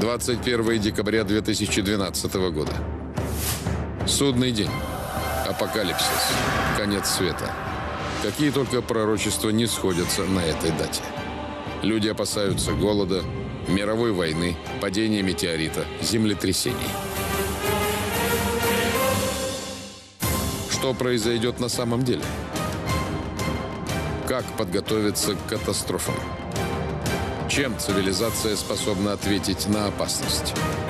21 декабря 2012 года. Судный день. Апокалипсис. Конец света. Какие только пророчества не сходятся на этой дате. Люди опасаются голода, мировой войны, падения метеорита, землетрясений. Что произойдет на самом деле? Как подготовиться к катастрофам? Чем цивилизация способна ответить на опасность?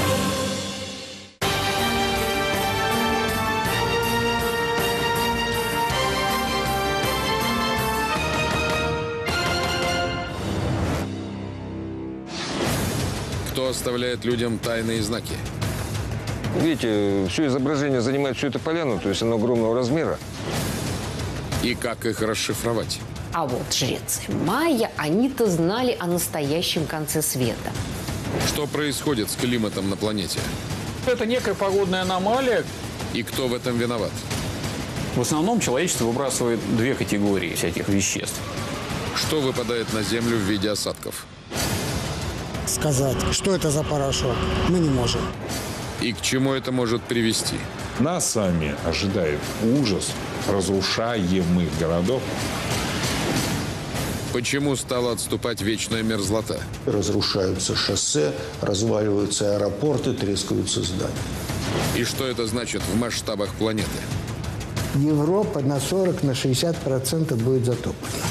Кто оставляет людям тайные знаки? Видите, все изображение занимает всю эту поляну, то есть оно огромного размера. И как их расшифровать? А вот жрецы майя, они-то знали о настоящем конце света. Что происходит с климатом на планете? Это некая погодная аномалия. И кто в этом виноват? В основном человечество выбрасывает две категории всяких веществ. Что выпадает на Землю в виде осадков? Сказать, что это за порошок, мы не можем. И к чему это может привести? Нас с вами ожидает ужас разрушаемых городов. Почему стала отступать вечная мерзлота? Разрушаются шоссе, разваливаются аэропорты, трескаются здания. И что это значит в масштабах планеты? Европа на 40–60% будет затоплена.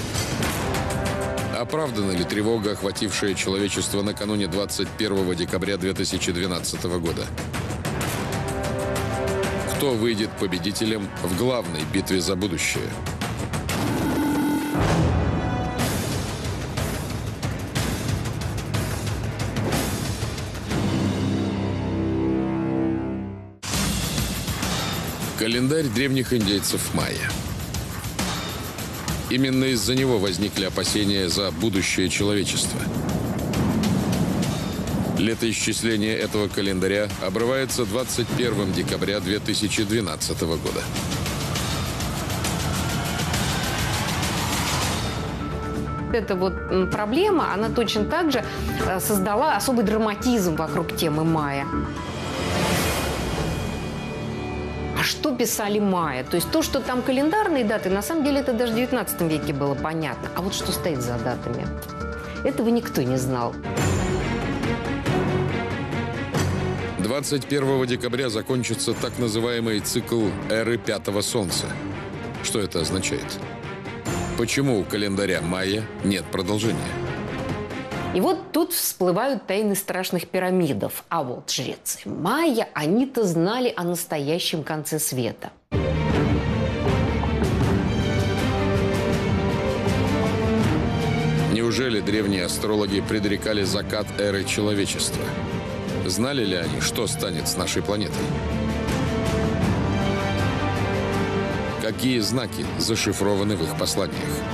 Оправдана ли тревога, охватившая человечество накануне 21 декабря 2012 года? Кто выйдет победителем в главной битве за будущее? Календарь древних индейцев майя. Именно из-за него возникли опасения за будущее человечества. Летоисчисление этого календаря обрывается 21 декабря 2012 года. Эта вот проблема, она точно так же создала особый драматизм вокруг темы майя. А что писали майя? То есть то, что там календарные даты, на самом деле это даже в 19 веке было понятно. А вот что стоит за датами? Этого никто не знал. 21 декабря закончится так называемый цикл эры Пятого Солнца. Что это означает? Почему у календаря майя нет продолжения? И вот тут всплывают тайны страшных пирамидов. А вот жрецы майя, они-то знали о настоящем конце света. Неужели древние астрологи предрекали закат эры человечества? Знали ли они, что станет с нашей планетой? Какие знаки зашифрованы в их посланиях?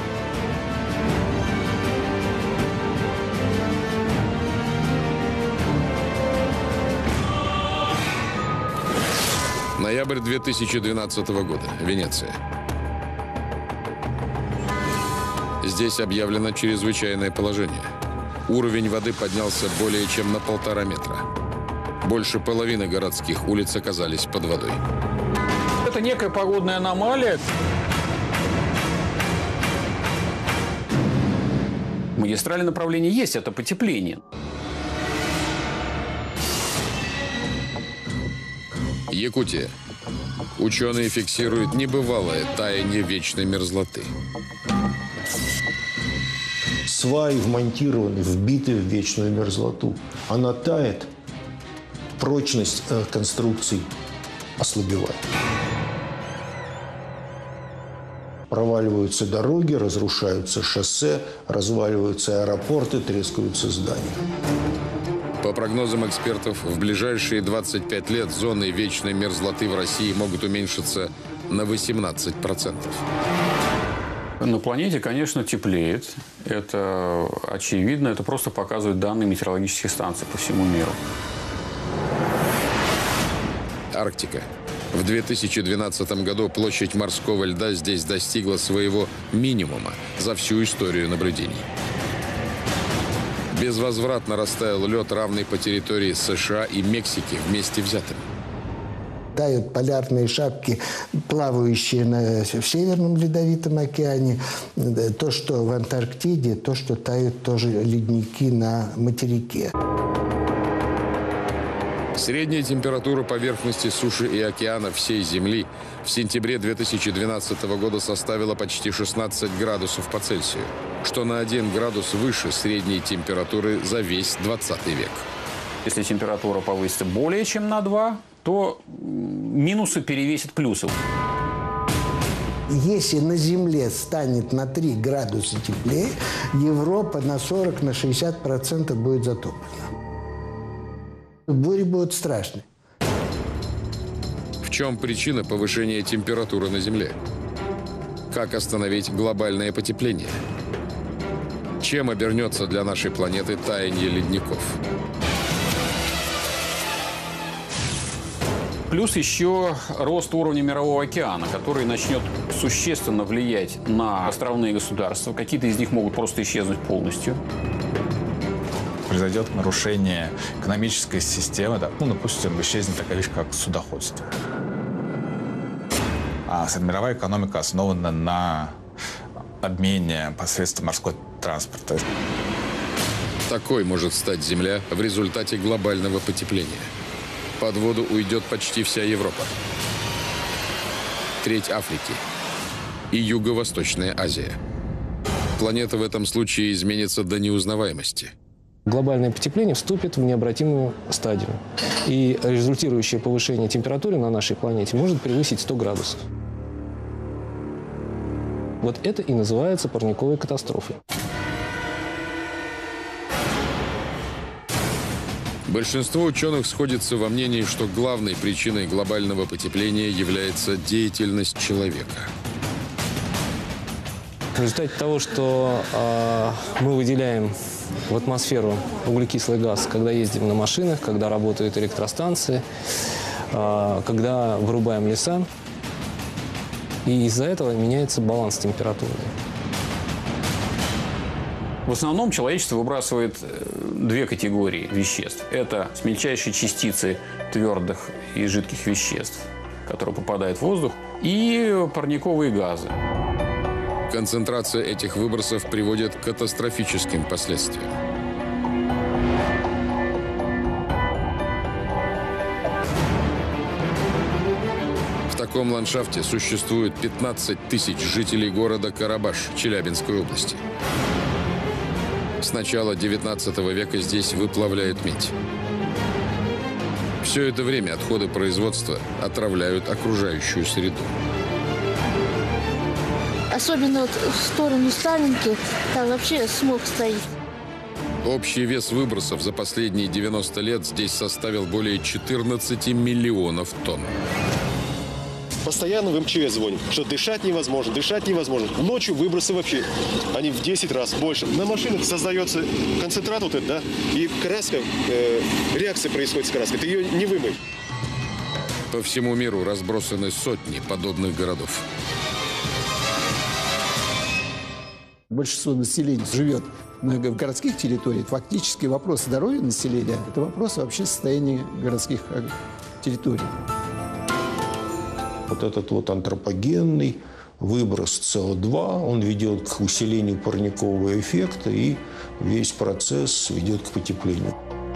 Ноябрь 2012 года. Венеция. Здесь объявлено чрезвычайное положение. Уровень воды поднялся более чем на 1,5 метра. Больше половины городских улиц оказались под водой. Это некая погодная аномалия. Магистральное направление есть, это потепление. Якутия. Ученые фиксируют небывалое таяние вечной мерзлоты. Сваи вмонтированы, вбиты в вечную мерзлоту. Она тает, прочность конструкций ослабевает. Проваливаются дороги, разрушаются шоссе, разваливаются аэропорты, трескаются здания. По прогнозам экспертов, в ближайшие 25 лет зоны вечной мерзлоты в России могут уменьшиться на 18%. На планете, конечно, теплеет. Это очевидно. Это просто показывают данные метеорологических станций по всему миру. Арктика. В 2012 году площадь морского льда здесь достигла своего минимума за всю историю наблюдений. Безвозвратно растаял лед, равный по территории США и Мексики вместе взятым. Тают полярные шапки, плавающие в Северном Ледовитом океане. То, что в Антарктиде, то, что тают тоже ледники на материке. Средняя температура поверхности суши и океана всей Земли в сентябре 2012 года составила почти 16 градусов по Цельсию, что на 1 градус выше средней температуры за весь 20 век. Если температура повысится более чем на 2, то минусы перевесят плюсы. Если на Земле станет на 3 градуса теплее, Европа на 40-60% будет затоплена. Бури будут страшны. В чем причина повышения температуры на Земле? Как остановить глобальное потепление? Чем обернется для нашей планеты таяние ледников? Плюс еще рост уровня Мирового океана, который начнет существенно влиять на островные государства. Какие-то из них могут просто исчезнуть полностью. Произойдет нарушение экономической системы. Да, допустим, исчезнет такая вещь, как судоходство. А мировая экономика основана на обмене посредством морского транспорта. Такой может стать Земля в результате глобального потепления. Под воду уйдет почти вся Европа, треть Африки и Юго-Восточная Азия. Планета в этом случае изменится до неузнаваемости. Глобальное потепление вступит в необратимую стадию. И результирующее повышение температуры на нашей планете может превысить 100 градусов. Вот это и называется парниковой катастрофой. Большинство ученых сходится во мнении, что главной причиной глобального потепления является деятельность человека. В результате того, что мы выделяем в атмосферу углекислый газ, когда ездим на машинах, когда работают электростанции, когда вырубаем леса, и из-за этого меняется баланс температуры. В основном человечество выбрасывает две категории веществ. Это мельчайшие частицы твердых и жидких веществ, которые попадают в воздух, и парниковые газы. Концентрация этих выбросов приводит к катастрофическим последствиям. В таком ландшафте существует 15 тысяч жителей города Карабаш Челябинской области. С начала 19 века здесь выплавляют медь. Все это время отходы производства отравляют окружающую среду. Особенно вот в сторону Сталинки, там вообще смог стоит. Общий вес выбросов за последние 90 лет здесь составил более 14 миллионов тонн. Постоянно в МЧС звоним, что дышать невозможно, дышать невозможно. Ночью выбросы вообще, они в 10 раз больше. На машинах создается концентрат вот этот, да, и краска, реакция происходит с краской, ты ее не вымой. По всему миру разбросаны сотни подобных городов. Большинство населения живет в городских территориях. Фактически вопрос здоровья населения – это вопрос вообще состояния городских территорий. Вот этот вот антропогенный выброс СО2, он ведет к усилению парникового эффекта, и весь процесс ведет к потеплению.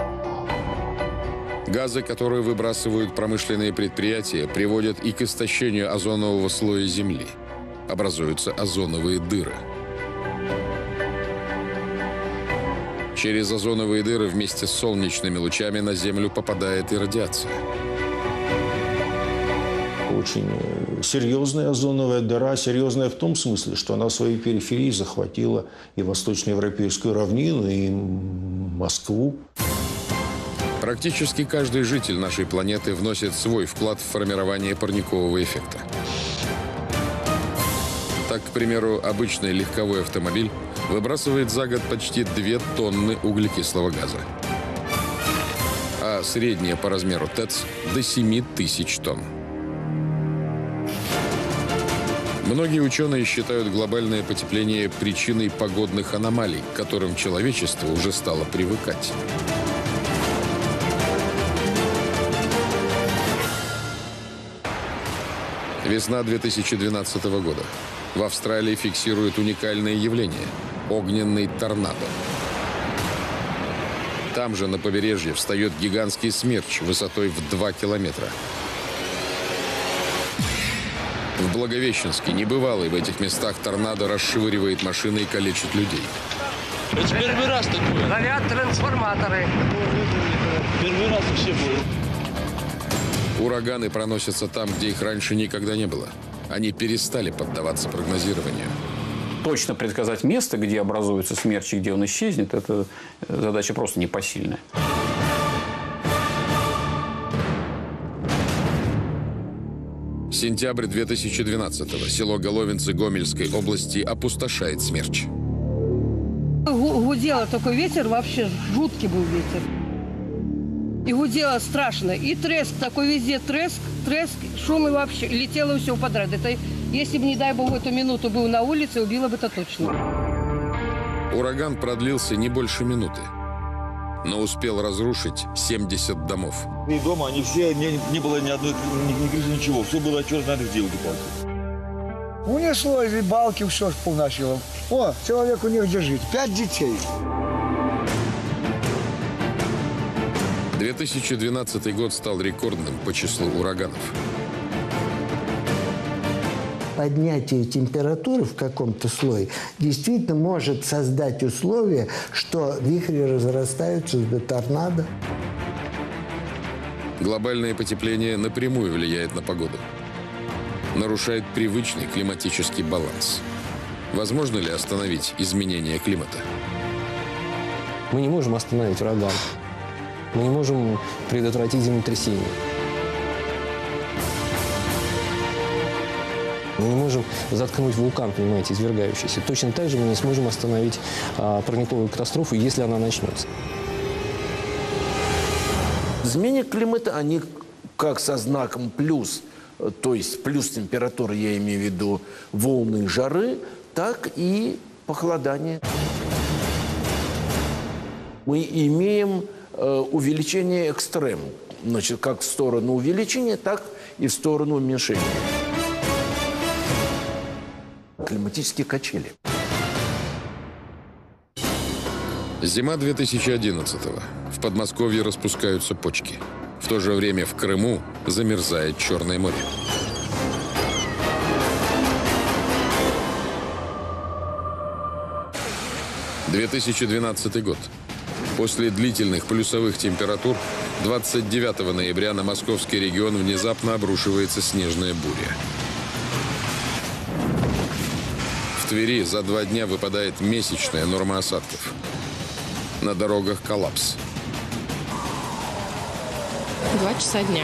Газы, которые выбрасывают промышленные предприятия, приводят и к истощению озонового слоя Земли. Образуются озоновые дыры. Через озоновые дыры вместе с солнечными лучами на Землю попадает и радиация. Очень серьезная озоновая дыра, серьезная в том смысле, что она в своей периферии захватила и восточноевропейскую равнину, и Москву. Практически каждый житель нашей планеты вносит свой вклад в формирование парникового эффекта. Так, к примеру, обычный легковой автомобиль выбрасывает за год почти 2 тонны углекислого газа. А средняя по размеру ТЭЦ до 7 тысяч тонн. Многие ученые считают глобальное потепление причиной погодных аномалий, к которым человечество уже стало привыкать. Весна 2012 года. В Австралии фиксируют уникальное явление – огненный торнадо. Там же, на побережье, встает гигантский смерч высотой в 2 километра. В Благовещенске, небывалый в этих местах, торнадо расшвыривает машины и калечит людей. Это первый раз такое. Горят трансформаторы. Первый раз вообще было. Ураганы проносятся там, где их раньше никогда не было. Они перестали поддаваться прогнозированию. Точно предсказать место, где образуется смерч и где он исчезнет, это задача просто непосильная. Сентябрь 2012-го. Село Головинцы Гомельской области опустошает смерч. Гудело такой ветер, вообще жуткий был ветер. И гудело страшно. И треск, такой везде треск, шум и вообще. Летело все подряд. Это, если бы, не дай бог, в эту минуту был на улице, убило бы это точно. Ураган продлился не больше минуты, но успел разрушить 70 домов. И дома они все, не было ни одной, ни крыши, ничего. Все было черт знает где. Унесло из балки, все полносило. О, человеку негде жить. 5 детей. 2012 год стал рекордным по числу ураганов. Поднятие температуры в каком-то слое действительно может создать условия, что вихри разрастаются до торнадо. Глобальное потепление напрямую влияет на погоду. Нарушает привычный климатический баланс. Возможно ли остановить изменение климата? Мы не можем остановить ураган. Мы не можем предотвратить землетрясение. Мы не можем заткнуть вулкан, понимаете, извергающийся. Точно так же мы не сможем остановить парниковую катастрофу, если она начнется. Изменения климата, они как со знаком плюс, то есть плюс температуры, я имею в виду волны жары, так и похолодание. Мы имеем увеличение экстрем, значит, как в сторону увеличения, так и в сторону уменьшения. Климатические качели. Зима 2011-го. В Подмосковье распускаются почки. В то же время в Крыму замерзает Черное море. – 2012 год. После длительных плюсовых температур 29 ноября на московский регион внезапно обрушивается снежная буря. В Твери за 2 дня выпадает месячная норма осадков. На дорогах коллапс. 2 часа дня.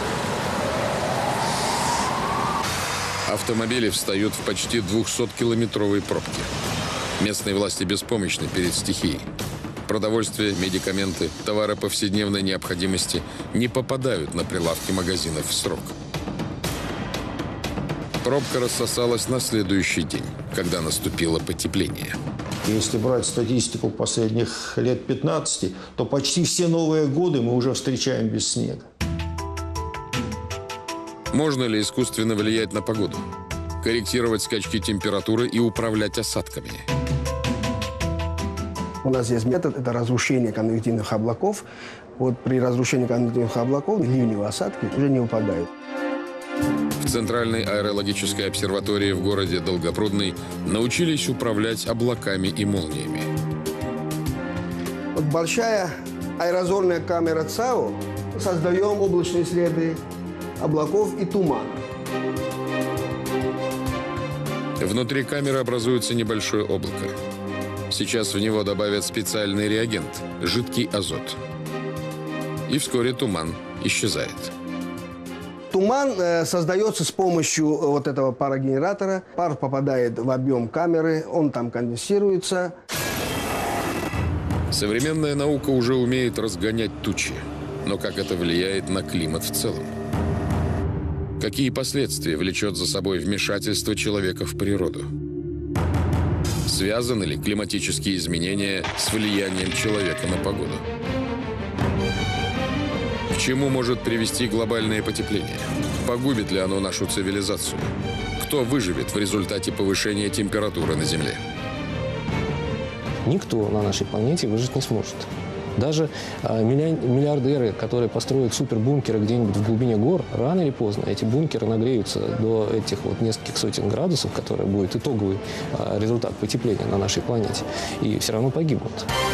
Автомобили встают в почти 200-километровые пробки. Местные власти беспомощны перед стихией. Продовольствие, медикаменты, товары повседневной необходимости не попадают на прилавки магазинов в срок. Пробка рассосалась на следующий день, когда наступило потепление. Если брать статистику последних лет 15, то почти все новые годы мы уже встречаем без снега. Можно ли искусственно влиять на погоду? Корректировать скачки температуры и управлять осадками? У нас есть метод – это разрушение конвективных облаков. Вот при разрушении конвективных облаков ливневые осадки уже не выпадают. В Центральной аэрологической обсерватории в городе Долгопрудный научились управлять облаками и молниями. Вот большая аэрозольная камера ЦАО, создаем облачные среды облаков и тумана. Внутри камеры образуется небольшое облако. Сейчас в него добавят специальный реагент – жидкий азот. И вскоре туман исчезает. Туман создается с помощью вот этого парогенератора. Пар попадает в объем камеры, он там конденсируется. Современная наука уже умеет разгонять тучи. Но как это влияет на климат в целом? Какие последствия влечет за собой вмешательство человека в природу? Связаны ли климатические изменения с влиянием человека на погоду? К чему может привести глобальное потепление? Погубит ли оно нашу цивилизацию? Кто выживет в результате повышения температуры на Земле? Никто на нашей планете выжить не сможет. Даже миллиардеры, которые построят супербункеры где-нибудь в глубине гор, рано или поздно эти бункеры нагреются до этих вот нескольких сотен градусов, которые будет итоговый результат потепления на нашей планете, и все равно погибнут.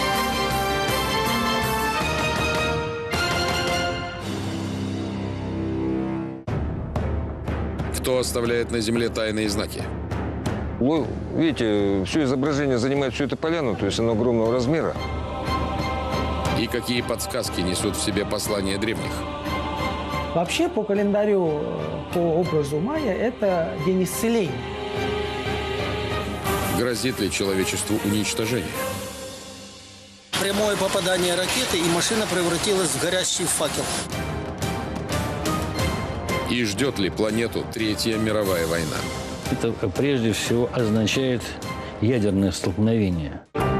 Кто оставляет на Земле тайные знаки? Вы видите, все изображение занимает всю эту поляну, то есть оно огромного размера. И какие подсказки несут в себе послания древних? Вообще, по календарю, по образу майя, это день исцеления. Грозит ли человечеству уничтожение? Прямое попадание ракеты, и машина превратилась в горящий факел. И ждет ли планету Третья мировая война? Это прежде всего означает ядерное столкновение.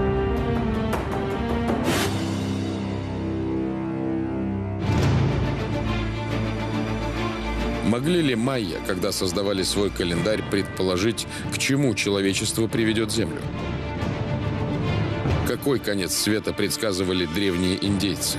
Могли ли майя, когда создавали свой календарь, предположить, к чему человечество приведет Землю? Какой конец света предсказывали древние индейцы?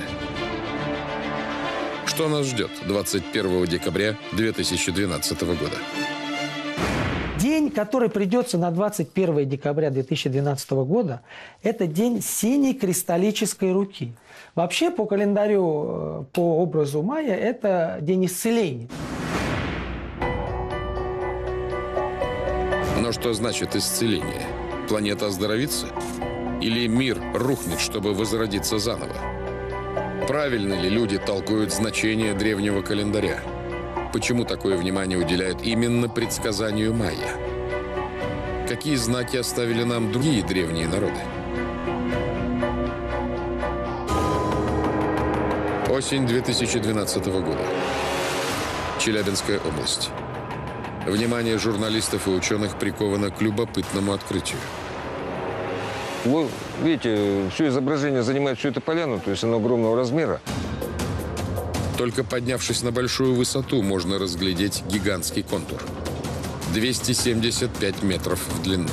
Что нас ждет 21 декабря 2012 года? День, который придется на 21 декабря 2012 года, это день синей кристаллической руки. Вообще, по календарю, по образу майя, это день исцеления. Но что значит исцеление? Планета оздоровится? Или мир рухнет, чтобы возродиться заново? Правильно ли люди толкуют значение древнего календаря? Почему такое внимание уделяют именно предсказанию майя? Какие знаки оставили нам другие древние народы? Осень 2012 года. Челябинская область. Внимание журналистов и ученых приковано к любопытному открытию. Вы видите, все изображение занимает всю эту поляну, то есть оно огромного размера. Только поднявшись на большую высоту, можно разглядеть гигантский контур. 275 метров в длину.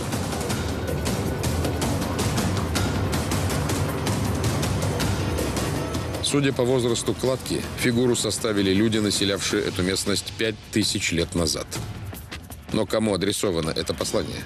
Судя по возрасту кладки, фигуру составили люди, населявшие эту местность 5000 лет назад. Но кому адресовано это послание?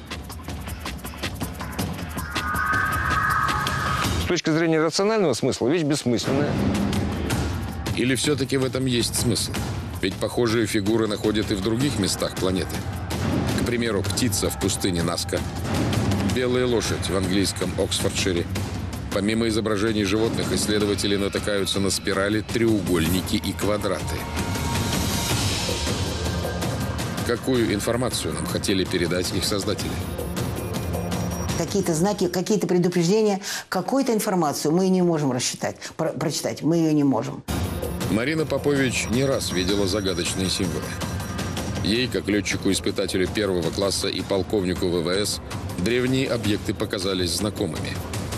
С точки зрения рационального смысла, вещь бессмысленная. Или все-таки в этом есть смысл? Ведь похожие фигуры находят и в других местах планеты. К примеру, птица в пустыне Наска, белая лошадь в английском Оксфордшире. Помимо изображений животных, исследователи натыкаются на спирали, треугольники и квадраты. Какую информацию нам хотели передать их создатели? Какие-то знаки, какие-то предупреждения, какую-то информацию мы не можем прочитать, мы ее не можем. Марина Попович не раз видела загадочные символы. Ей, как летчику-испытателю первого класса и полковнику ВВС, древние объекты показались знакомыми.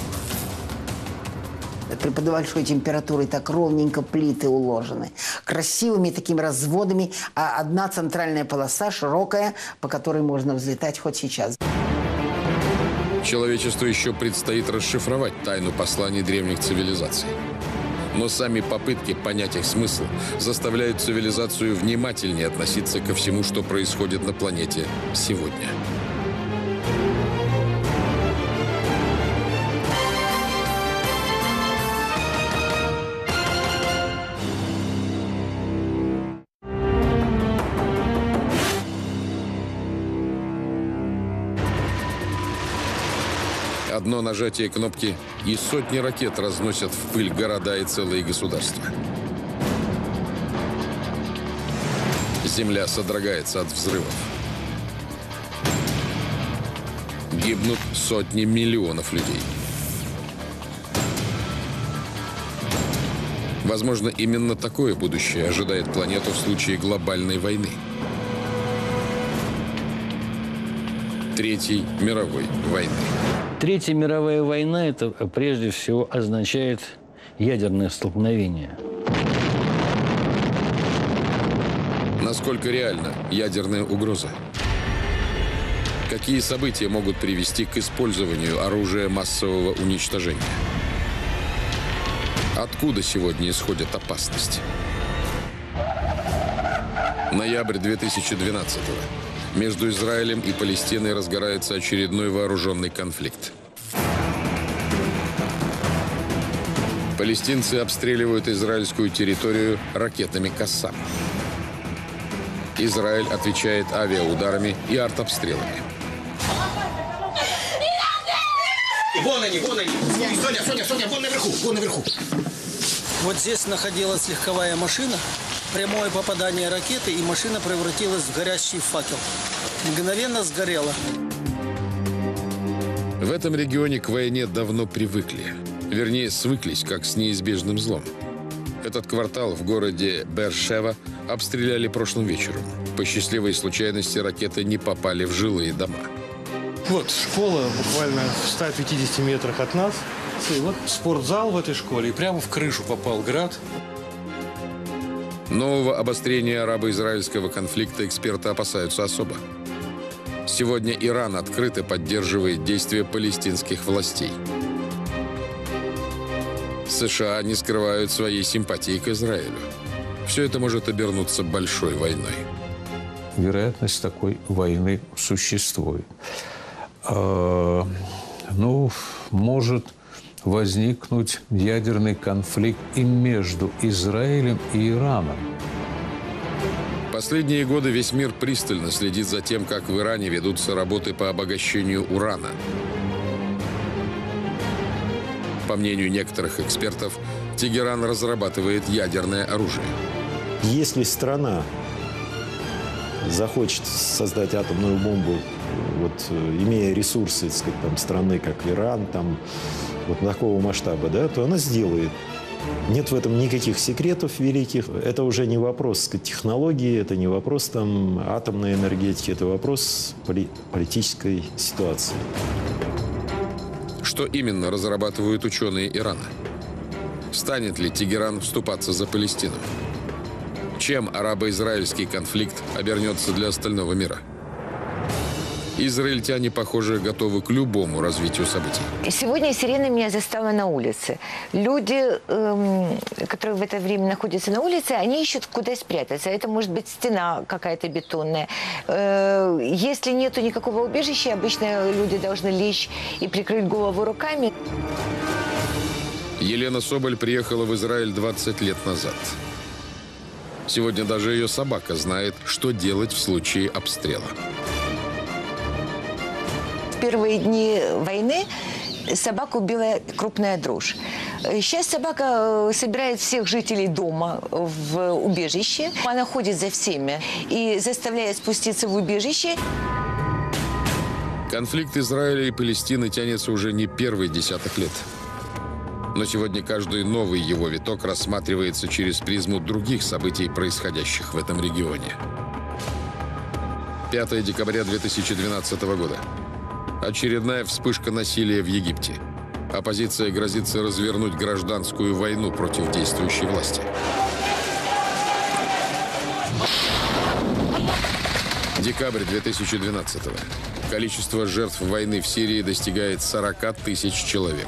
При большой температуре так ровненько плиты уложены. Красивыми такими разводами, а одна центральная полоса широкая, по которой можно взлетать хоть сейчас. Человечеству еще предстоит расшифровать тайну посланий древних цивилизаций. Но сами попытки понять их смысл заставляют цивилизацию внимательнее относиться ко всему, что происходит на планете сегодня. Одно нажатие кнопки, и сотни ракет разносят в пыль города и целые государства. Земля содрогается от взрывов. Гибнут сотни миллионов людей. Возможно, именно такое будущее ожидает планету в случае глобальной войны. Третьей мировой войны. Третья мировая война – это прежде всего означает ядерное столкновение. Насколько реальна ядерная угроза? Какие события могут привести к использованию оружия массового уничтожения? Откуда сегодня исходят опасности? Ноябрь 2012-го. Между Израилем и Палестиной разгорается очередной вооруженный конфликт. Палестинцы обстреливают израильскую территорию ракетами «Кассам». Израиль отвечает авиаударами и артобстрелами. Вон они, вон они. Соня, вон наверху. Вот здесь находилась легковая машина. Прямое попадание ракеты, и машина превратилась в горящий факел. Мгновенно сгорела. В этом регионе к войне давно привыкли. Вернее, свыклись, как с неизбежным злом. Этот квартал в городе Беэр-Шева обстреляли прошлым вечером. По счастливой случайности ракеты не попали в жилые дома. Вот школа буквально в 150 метрах от нас. И вот спортзал в этой школе. И прямо в крышу попал град. Нового обострения арабо-израильского конфликта эксперты опасаются особо. Сегодня Иран открыто поддерживает действия палестинских властей. США не скрывают своей симпатии к Израилю. Все это может обернуться большой войной. Вероятность такой войны существует. Может возникнуть ядерный конфликт и между Израилем и Ираном. Последние годы весь мир пристально следит за тем, как в Иране ведутся работы по обогащению урана. По мнению некоторых экспертов, Тегеран разрабатывает ядерное оружие. Если страна захочет создать атомную бомбу, имея ресурсы, так сказать, там, страны, как Иран, там, такого масштаба, да, то она сделает. Нет в этом никаких секретов великих. Это уже не вопрос, так сказать, технологии, это не вопрос там, атомной энергетики, это вопрос политической ситуации. Что именно разрабатывают ученые Ирана? Станет ли Тегеран вступаться за Палестину? Чем арабо-израильский конфликт обернется для остального мира? Израильтяне, похоже, готовы к любому развитию событий. Сегодня сирена меня застала на улице. Люди, которые в это время находятся на улице, они ищут, куда спрятаться. Это может быть стена какая-то бетонная. Если нету никакого убежища, обычно люди должны лечь и прикрыть голову руками. Елена Соболь приехала в Израиль 20 лет назад. Сегодня даже ее собака знает, что делать в случае обстрела. В первые дни войны собаку убила крупная дрожь. Сейчас собака собирает всех жителей дома в убежище. Она ходит за всеми и заставляет спуститься в убежище. Конфликт Израиля и Палестины тянется уже не первый десяток лет. Но сегодня каждый новый его виток рассматривается через призму других событий, происходящих в этом регионе. 5 декабря 2012 года. Очередная вспышка насилия в Египте. Оппозиция грозится развернуть гражданскую войну против действующей власти. Декабрь 2012-го. Количество жертв войны в Сирии достигает 40 тысяч человек.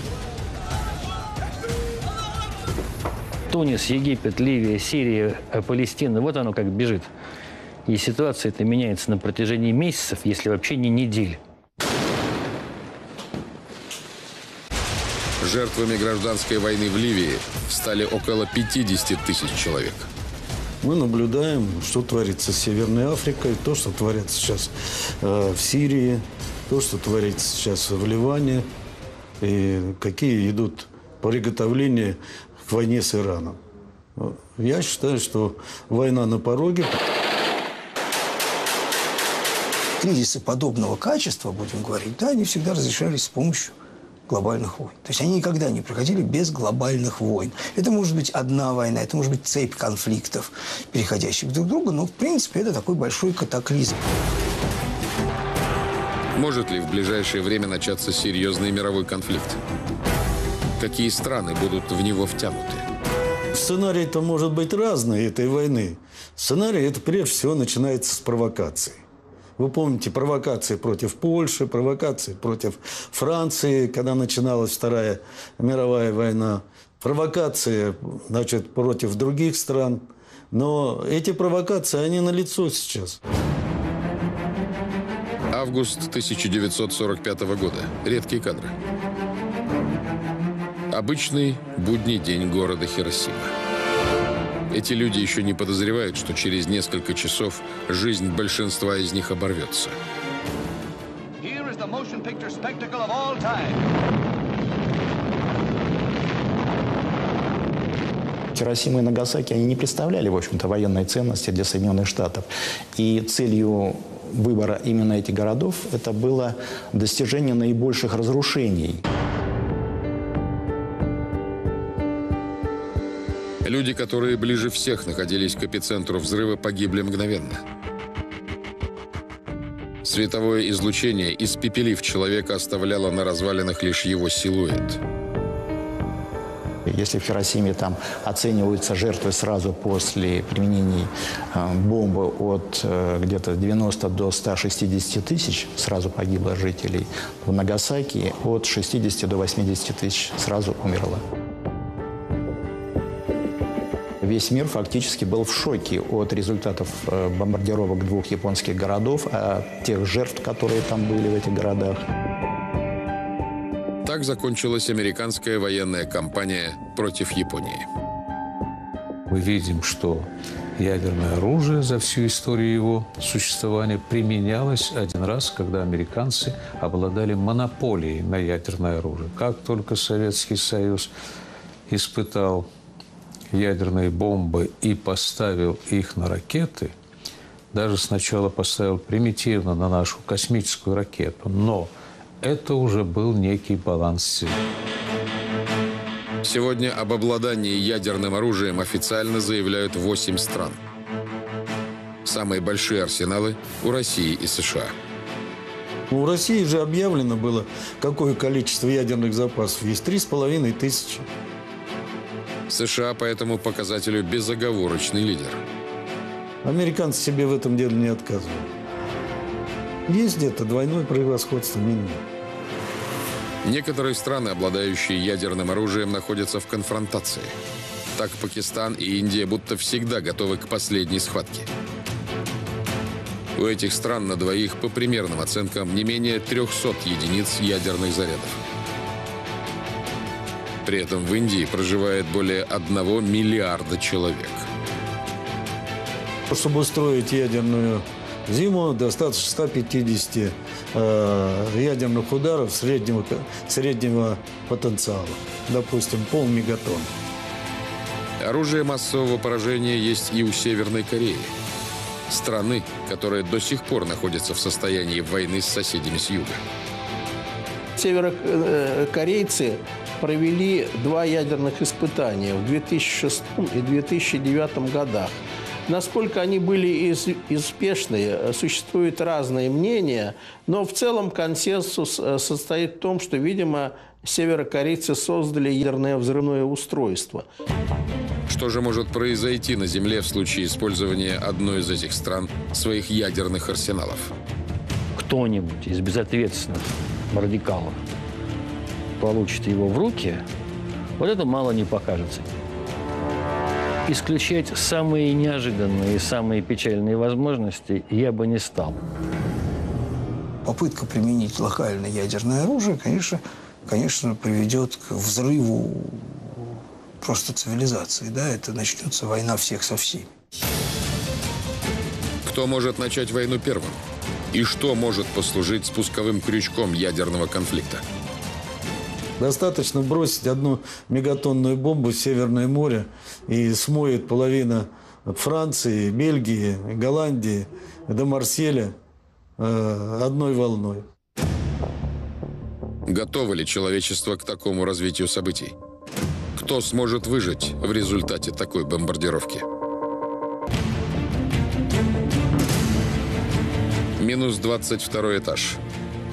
Тунис, Египет, Ливия, Сирия, Палестина. Вот оно как бежит. И ситуация эта меняется на протяжении месяцев, если вообще не недель. Жертвами гражданской войны в Ливии стали около 50 тысяч человек. Мы наблюдаем, что творится с Северной Африкой, то, что творится сейчас в Сирии, то, что творится сейчас в Ливане, и какие идут приготовления к войне с Ираном. Я считаю, что война на пороге. Кризисы подобного качества, будем говорить, да, они всегда разрешались с помощью глобальных войн. То есть они никогда не проходили без глобальных войн. Это может быть одна война, это может быть цепь конфликтов, переходящих друг к другу, но в принципе это такой большой катаклизм. Может ли в ближайшее время начаться серьезный мировой конфликт? Какие страны будут в него втянуты? Сценарий-то может быть разный этой войны. Сценарий это прежде всего начинается с провокации. Вы помните провокации против Польши, провокации против Франции, когда начиналась Вторая мировая война, провокации, значит, против других стран. Но эти провокации, они налицо сейчас. Август 1945 года. Редкие кадры. Обычный будний день города Хиросима. Эти люди еще не подозревают, что через несколько часов жизнь большинства из них оборвется. Хиросима и Нагасаки, они не представляли, в общем-то, военной ценности для Соединенных Штатов. И целью выбора именно этих городов это было достижение наибольших разрушений. Люди, которые ближе всех находились к эпицентру взрыва, погибли мгновенно. Световое излучение, испепелив человека, оставляло на развалинах лишь его силуэт. Если в Хиросиме там оцениваются жертвы сразу после применения бомбы от где-то 90 до 160 тысяч сразу погибло жителей, в Нагасаки от 60 до 80 тысяч сразу умерло. Весь мир фактически был в шоке от результатов бомбардировок двух японских городов, а тех жертв, которые там были в этих городах. Так закончилась американская военная кампания против Японии. Мы видим, что ядерное оружие за всю историю его существования применялось один раз, когда американцы обладали монополией на ядерное оружие. Как только Советский Союз испытал ядерные бомбы и поставил их на ракеты, даже сначала поставил примитивно на нашу космическую ракету, но это уже был некий баланс сил. Сегодня об обладании ядерным оружием официально заявляют 8 стран. Самые большие арсеналы у России и США. У России же объявлено было, какое количество ядерных запасов есть. 3500. США по этому показателю безоговорочный лидер. Американцы себе в этом деле не отказывают. Есть где-то двойное превосходство минимум. Некоторые страны, обладающие ядерным оружием, находятся в конфронтации. Так Пакистан и Индия будто всегда готовы к последней схватке. У этих стран на двоих, по примерным оценкам, не менее 300 единиц ядерных зарядов. При этом в Индии проживает более 1 миллиарда человек. Чтобы устроить ядерную зиму, достаточно 150 ядерных ударов среднего потенциала. Допустим, полмегатонн. Оружие массового поражения есть и у Северной Кореи. Страны, которая до сих пор находится в состоянии войны с соседями с юга. Северокорейцы провели 2 ядерных испытания в 2006 и 2009 годах. Насколько они были успешны, существуют разные мнения, но в целом консенсус состоит в том, что, видимо, северокорейцы создали ядерное взрывное устройство. Что же может произойти на Земле в случае использования одной из этих стран своих ядерных арсеналов? Кто-нибудь из безответственных радикалов получит его в руки, вот это мало не покажется. Исключать самые неожиданные и самые печальные возможности я бы не стал. Попытка применить локальное ядерное оружие, конечно, приведет к взрыву просто цивилизации. Да? Это начнется война всех со всеми. Кто может начать войну первым? И что может послужить спусковым крючком ядерного конфликта? Достаточно бросить 1 мегатонную бомбу в Северное море и смоет половина Франции, Бельгии, Голландии до Марселя одной волной. Готово ли человечество к такому развитию событий? Кто сможет выжить в результате такой бомбардировки? Минус 22 этаж.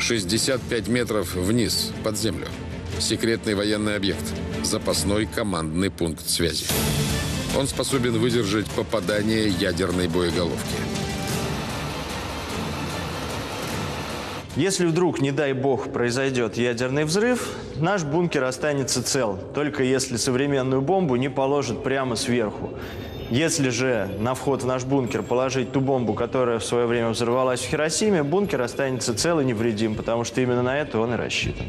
65 метров вниз, под землю. Секретный военный объект. Запасной командный пункт связи. Он способен выдержать попадание ядерной боеголовки. Если вдруг, не дай бог, произойдет ядерный взрыв, наш бункер останется цел, только если современную бомбу не положат прямо сверху. Если же на вход в наш бункер положить ту бомбу, которая в свое время взорвалась в Хиросиме, бункер останется цел и невредим, потому что именно на это он и рассчитан.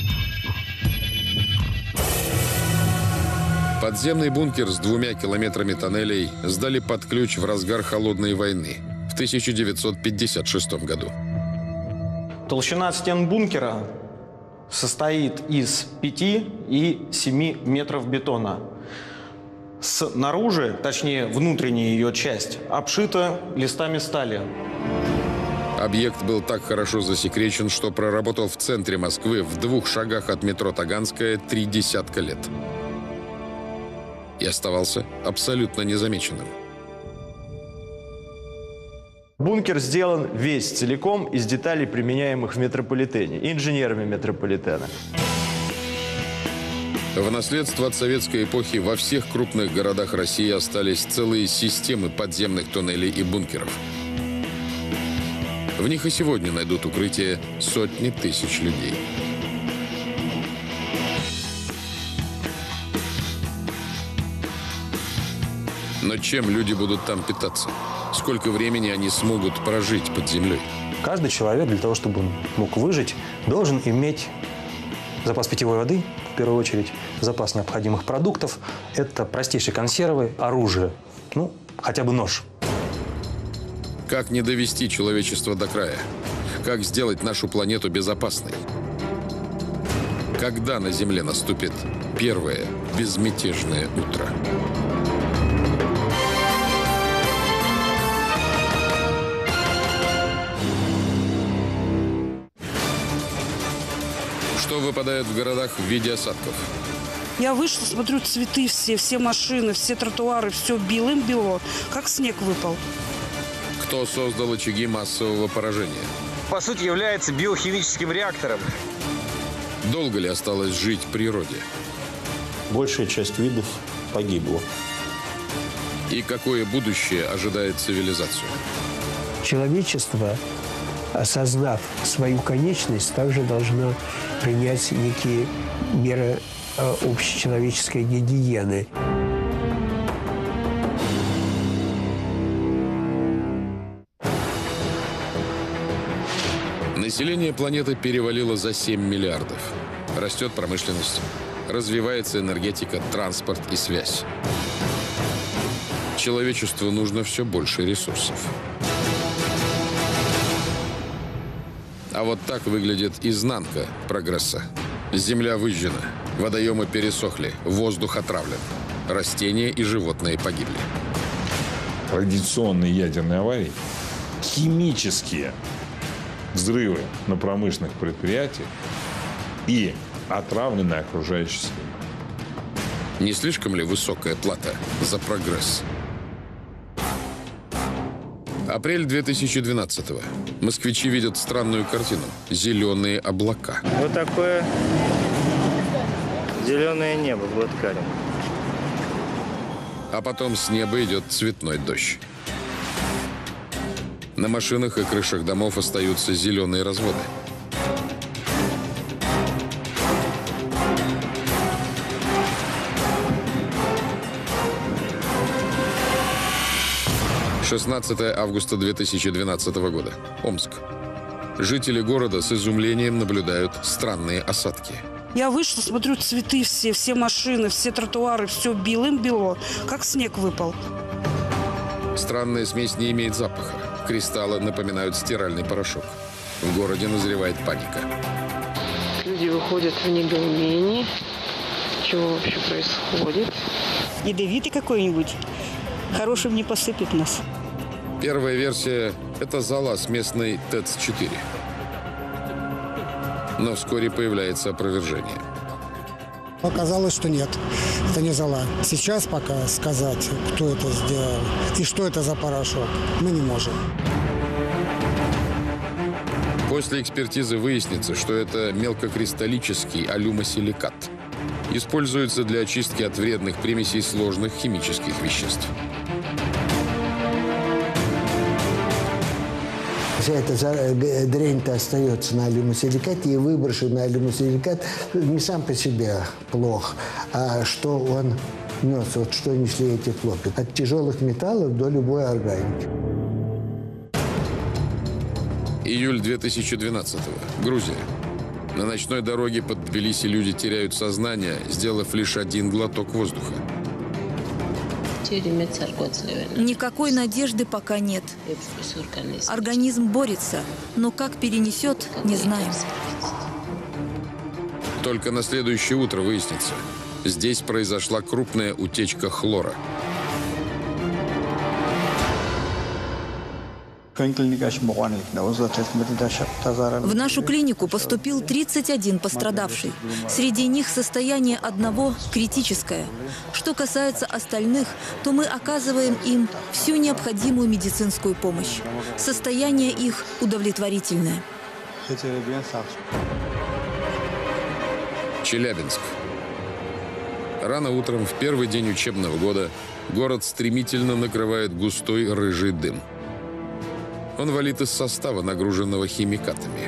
Подземный бункер с 2 километрами тоннелей сдали под ключ в разгар Холодной войны в 1956 году. Толщина стен бункера состоит из 5 и 7 метров бетона. Снаружи, точнее внутренняя ее часть, обшита листами стали. Объект был так хорошо засекречен, что проработал в центре Москвы в 2 шагах от метро Таганская 30 лет. И оставался абсолютно незамеченным. Бункер сделан весь целиком из деталей, применяемых в метрополитене, инженерами метрополитена. В наследство от советской эпохи во всех крупных городах России остались целые системы подземных туннелей и бункеров. В них и сегодня найдут укрытие сотни тысяч людей. Но чем люди будут там питаться? Сколько времени они смогут прожить под землей? Каждый человек для того, чтобы он мог выжить, должен иметь запас питьевой воды, в первую очередь, запас необходимых продуктов. Это простейшие консервы, оружие, ну, хотя бы нож. Как не довести человечество до края? Как сделать нашу планету безопасной? Когда на Земле наступит первое безмятежное утро? Что выпадает в городах в виде осадков? Я вышла, смотрю, цветы все машины, все тротуары, все белым-бело, как снег выпал. Кто создал очаги массового поражения? По сути, является биохимическим реактором. Долго ли осталось жить природе? Большая часть видов погибла. И какое будущее ожидает цивилизацию? Человечество, осознав свою конечность, также должно принять некие меры общечеловеческой гигиены. Население планеты перевалило за 7 миллиардов. Растет промышленность, развивается энергетика, транспорт и связь. Человечеству нужно все больше ресурсов. А вот так выглядит изнанка прогресса. Земля выжжена, водоемы пересохли, воздух отравлен. Растения и животные погибли. Радиационные ядерные аварии, химические взрывы на промышленных предприятиях и отравленная окружающая среда. Не слишком ли высокая плата за прогресс? Апрель 2012-го. Москвичи видят странную картину. Зеленые облака. Вот такое зеленое небо в Латкаре. А потом с неба идет цветной дождь. На машинах и крышах домов остаются зеленые разводы. «16 августа 2012 года. Омск. Жители города с изумлением наблюдают странные осадки. Я вышла, смотрю, цветы все машины, все тротуары, все белым-бело, как снег выпал. Странная смесь не имеет запаха. Кристаллы напоминают стиральный порошок. В городе назревает паника. Люди выходят в недоумении. Что вообще происходит? Ядовитый какой-нибудь. Хорошим не посыпет нас. Первая версия – это зола с местной ТЭЦ-4. Но вскоре появляется опровержение. Оказалось, что нет, это не зола. Сейчас пока сказать, кто это сделал и что это за порошок, мы не можем. После экспертизы выяснится, что это мелкокристаллический алюмосиликат. Используется для очистки от вредных примесей сложных химических веществ. Вся эта дрянь-то остается на алюмосиликате, и выброшенный алюмосиликат не сам по себе плох, а что он нес, вот что несли эти хлопья. От тяжелых металлов до любой органики. Июль 2012-го. Грузия. На ночной дороге под Тбилиси люди теряют сознание, сделав лишь один глоток воздуха. Никакой надежды пока нет. Организм борется, но как перенесет, не знаем. Только на следующее утро выяснится, здесь произошла крупная утечка хлора. В нашу клинику поступил 31 пострадавший. Среди них состояние одного критическое. Что касается остальных, то мы оказываем им всю необходимую медицинскую помощь. Состояние их удовлетворительное. Челябинск. Рано утром, в первый день учебного года, город стремительно накрывает густой рыжий дым. Он валит из состава, нагруженного химикатами.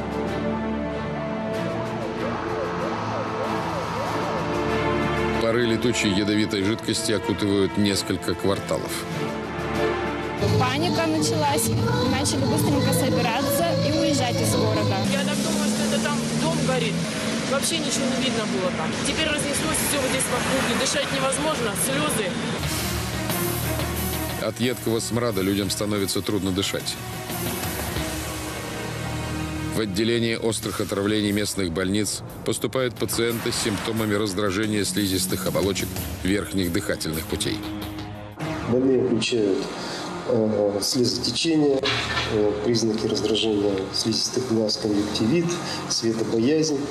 Пары летучей ядовитой жидкости окутывают несколько кварталов. Паника началась, начали быстренько собираться и уезжать из города. Я так думаю, что это там дом горит. Вообще ничего не видно было там. Теперь разнеслось все вот здесь в округе. Дышать невозможно, слезы. От едкого смрада людям становится трудно дышать. В отделение острых отравлений местных больниц поступают пациенты с симптомами раздражения слизистых оболочек верхних дыхательных путей. Больные включают слезотечение, признаки раздражения слизистых глаз, конъюнктивит, светобоязнь.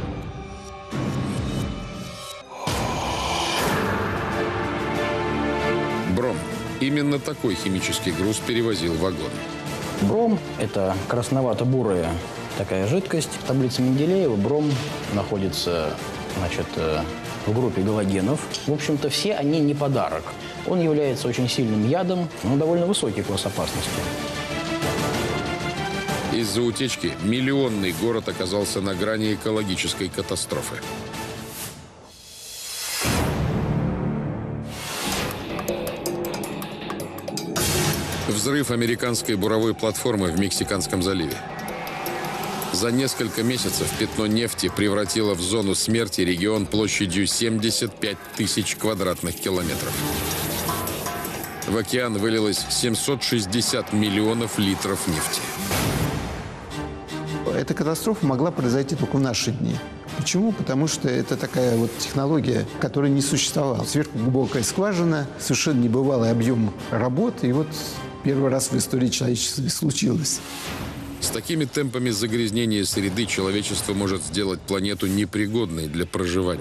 Бром. Именно такой химический груз перевозил вагон. Бром – это красновато-бурая такая жидкость. В таблице Менделеева бром находится, значит, в группе галогенов. В общем-то, все они не подарок. Он является очень сильным ядом, но довольно высокий класс опасности. Из-за утечки миллионный город оказался на грани экологической катастрофы. Взрыв американской буровой платформы в Мексиканском заливе. За несколько месяцев пятно нефти превратило в зону смерти регион площадью 75 тысяч квадратных километров. В океан вылилось 760 миллионов литров нефти. Эта катастрофа могла произойти только в наши дни. Почему? Потому что это такая вот технология, которая не существовала. Сверхглубокая скважина, совершенно небывалый объем работы. И вот первый раз в истории человечества случилось. С такими темпами загрязнения среды человечество может сделать планету непригодной для проживания.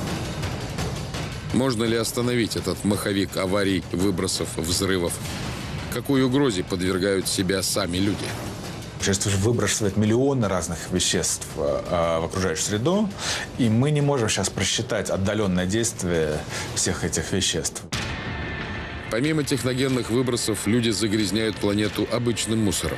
Можно ли остановить этот маховик аварий, выбросов, взрывов? Какой угрозе подвергают себя сами люди? Общество выбрасывает миллионы разных веществ в окружающую среду, и мы не можем сейчас просчитать отдаленное действие всех этих веществ. Помимо техногенных выбросов, люди загрязняют планету обычным мусором.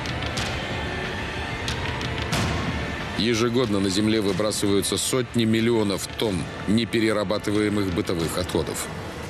Ежегодно на Земле выбрасываются сотни миллионов тонн неперерабатываемых бытовых отходов.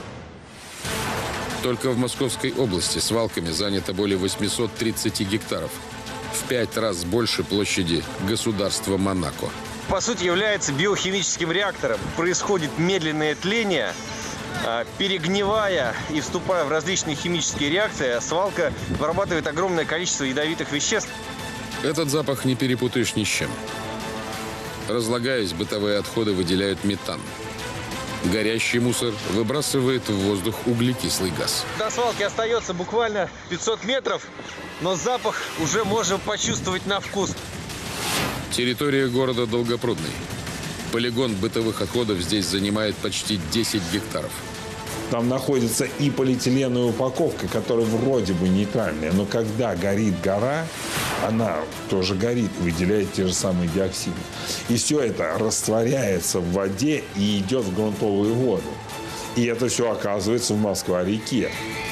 Только в Московской области свалками занято более 830 гектаров. В 5 раз больше площади государства Монако. По сути, является биохимическим реактором. Происходит медленное тление. Перегнивая и вступая в различные химические реакции, свалка вырабатывает огромное количество ядовитых веществ. Этот запах не перепутаешь ни с чем. Разлагаясь, бытовые отходы выделяют метан. Горящий мусор выбрасывает в воздух углекислый газ. До свалки остается буквально 500 метров, но запах уже можно почувствовать на вкус. Территория города Долгопрудный. Полигон бытовых отходов здесь занимает почти 10 гектаров. Там находится и полиэтиленовая упаковка, которая вроде бы нейтральная, но когда горит гора, она тоже горит, выделяет те же самые диоксины. И все это растворяется в воде и идет в грунтовую воду. И это все оказывается в Москва-реке.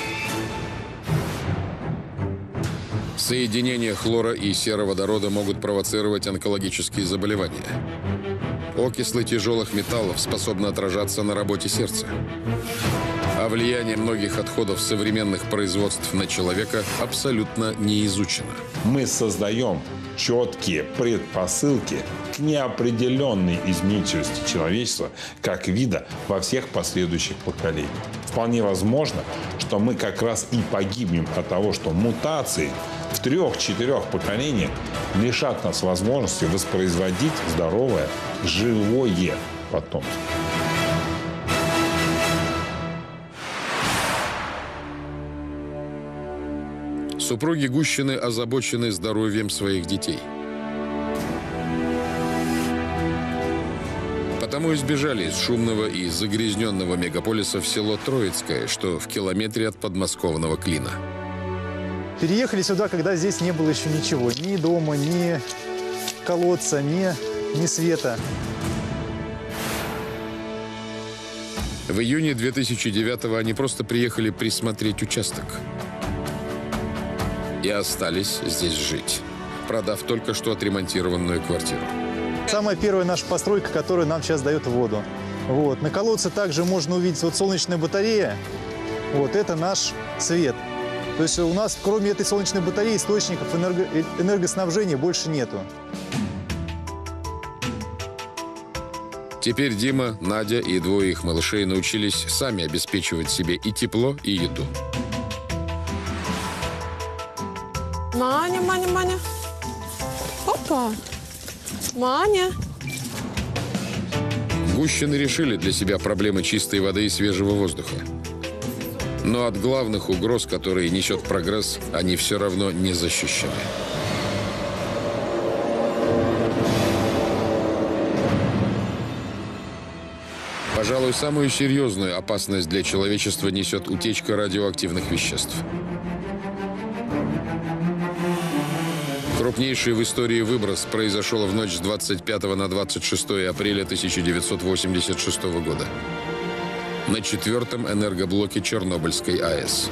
Соединения хлора и сероводорода могут провоцировать онкологические заболевания. Окислы тяжелых металлов способны отражаться на работе сердца. А влияние многих отходов современных производств на человека абсолютно не изучено. Мы создаем четкие предпосылки к неопределенной изменчивости человечества как вида во всех последующих поколениях. Вполне возможно, что мы как раз и погибнем от того, что мутации в 3-4 поколениях лишат нас возможности воспроизводить здоровое, живое потомство. Супруги Гущины озабочены здоровьем своих детей. Потому и сбежали из шумного и загрязненного мегаполиса в село Троицкое, что в километре от подмосковного Клина. Переехали сюда, когда здесь не было еще ничего. Ни дома, ни колодца, ни света. В июне 2009-го они просто приехали присмотреть участок. И остались здесь жить, продав только что отремонтированную квартиру. Самая первая наша постройка, которая нам сейчас дает воду. Вот. На колодце также можно увидеть вот солнечная батарея. Вот это наш свет. То есть у нас, кроме этой солнечной батареи, источников энергоснабжения больше нету. Теперь Дима, Надя и двое их малышей научились сами обеспечивать себе и тепло, и еду. Маня, Маня, Маня. Опа. Маня. Гущины решили для себя проблемы чистой воды и свежего воздуха. Но от главных угроз, которые несет прогресс, они все равно не защищены. Пожалуй, самую серьезную опасность для человечества несет утечка радиоактивных веществ. Крупнейший в истории выброс произошел в ночь с 25 на 26 апреля 1986 года на 4-м энергоблоке Чернобыльской АЭС.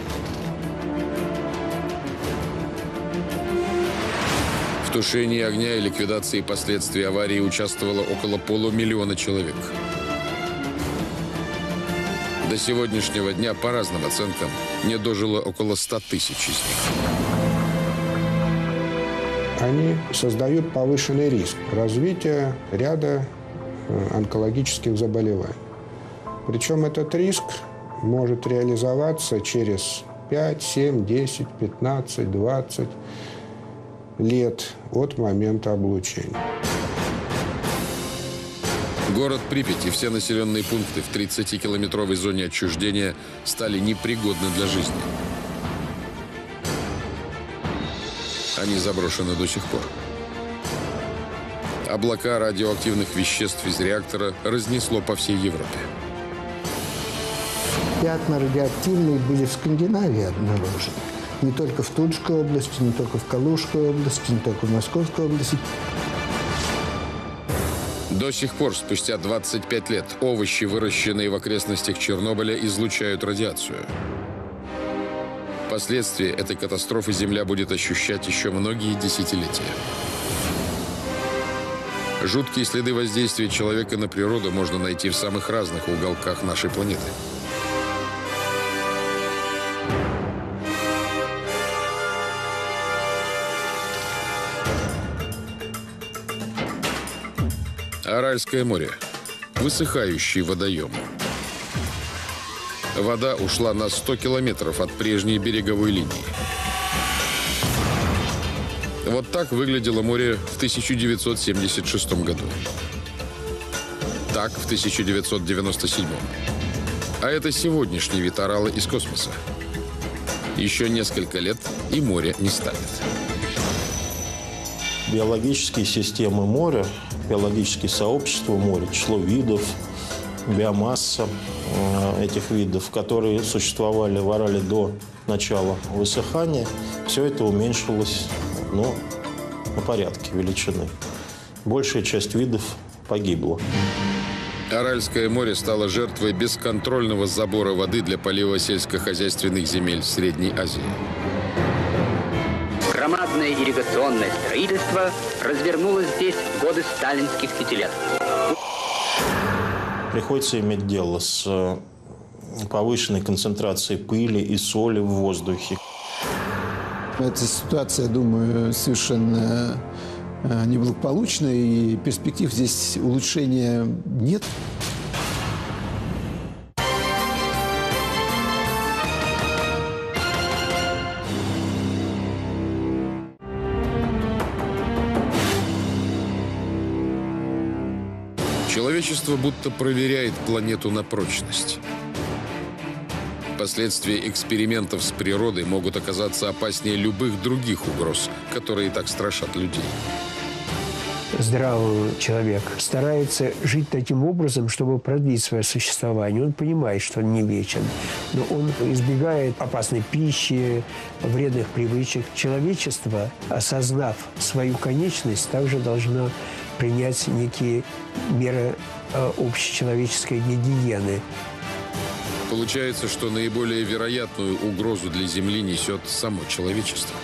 В тушении огня и ликвидации последствий аварии участвовало около 500 000 человек. До сегодняшнего дня, по разным оценкам, не дожило около 100 000 из них. Они создают повышенный риск развития ряда онкологических заболеваний. Причем этот риск может реализоваться через 5, 7, 10, 15, 20 лет от момента облучения. Город Припять и все населенные пункты в 30-километровой зоне отчуждения стали непригодны для жизни. Они заброшены до сих пор. Облака радиоактивных веществ из реактора разнесло по всей Европе. Пятна радиоактивные были в Скандинавии обнаружены. Не только в Тульской области, не только в Калужской области, не только в Московской области. До сих пор, спустя 25 лет, овощи, выращенные в окрестностях Чернобыля, излучают радиацию. Последствия этой катастрофы Земля будет ощущать еще многие десятилетия. Жуткие следы воздействия человека на природу можно найти в самых разных уголках нашей планеты. Аральское море. Высыхающий водоем. Вода ушла на 100 километров от прежней береговой линии. Вот так выглядело море в 1976 году. Так в 1997. А это сегодняшний вид орала из космоса. Еще несколько лет, и море не станет. Биологические системы моря, биологические сообщества моря, число видов, биомасса этих видов, которые существовали в Арале до начала высыхания, все это уменьшилось на порядке величины. Большая часть видов погибла. Аральское море стало жертвой бесконтрольного забора воды для полива сельскохозяйственных земель Средней Азии. Громадное ирригационное строительство развернулось здесь в годы сталинских пятилеток. Приходится иметь дело с повышенной концентрацией пыли и соли в воздухе. Эта ситуация, думаю, совершенно неблагополучная, и перспектив здесь улучшения нет. Человечество будто проверяет планету на прочность. Последствия экспериментов с природой могут оказаться опаснее любых других угроз, которые так страшат людей. Здравый человек старается жить таким образом, чтобы продлить свое существование. Он понимает, что он не вечен, но он избегает опасной пищи, вредных привычек. Человечество, осознав свою конечность, также должно принять некие меры общечеловеческой гигиены. Получается, что наиболее вероятную угрозу для Земли несет само человечество.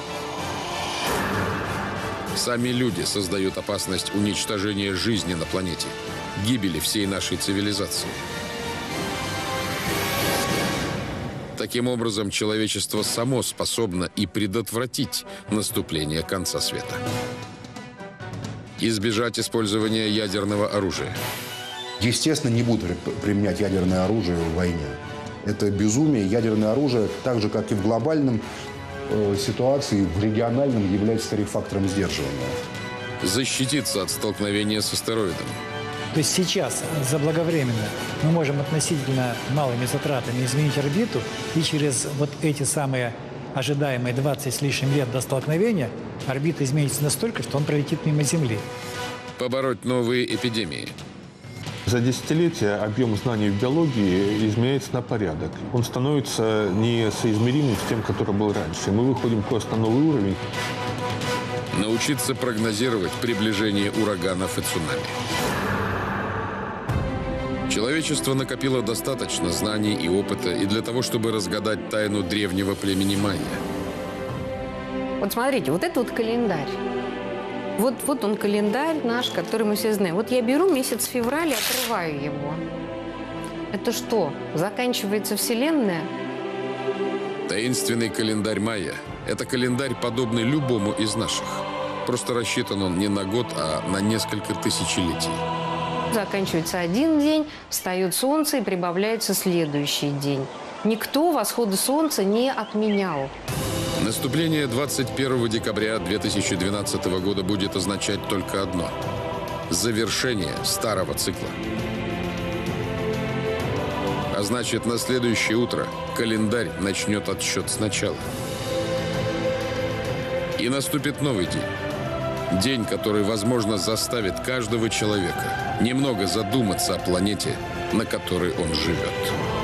Сами люди создают опасность уничтожения жизни на планете, гибели всей нашей цивилизации. Таким образом, человечество само способно и предотвратить наступление конца света. Избежать использования ядерного оружия. Естественно, не будут применять ядерное оружие в войне. Это безумие. Ядерное оружие, так же, как и в глобальном ситуации, в региональном, является скорее фактором сдерживания. Защититься от столкновения с астероидом. То есть сейчас, заблаговременно, мы можем относительно малыми затратами изменить орбиту, и через вот эти самые ожидаемые 20 с лишним лет до столкновения орбита изменится настолько, что он пролетит мимо Земли. Побороть новые эпидемии. За десятилетия объем знаний в биологии изменяется на порядок. Он становится несоизмеримым с тем, который был раньше. Мы выходим просто на новый уровень. Научиться прогнозировать приближение ураганов и цунами. Человечество накопило достаточно знаний и опыта и для того, чтобы разгадать тайну древнего племени майя. Вот смотрите, вот это вот календарь. Вот он календарь наш, который мы все знаем. Вот я беру месяц февраль и отрываю его. Это что, заканчивается Вселенная? Таинственный календарь майя – это календарь, подобный любому из наших. Просто рассчитан он не на год, а на несколько тысячелетий. Заканчивается один день, встает солнце и прибавляется следующий день. Никто восходы солнца не отменял. Наступление 21 декабря 2012 года будет означать только одно – завершение старого цикла. А значит, на следующее утро календарь начнет отсчет сначала. И наступит новый день. День, который, возможно, заставит каждого человека немного задуматься о планете, на которой он живет.